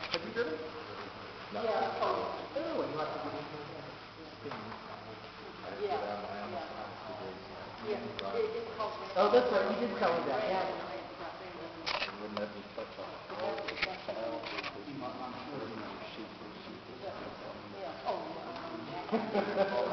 Have you driven? No. Yeah. Oh, you have to get in here. Yeah. Oh, that's right. You did tell me that. Yeah. Wouldn't let me touch on it. Yeah. Oh, yeah.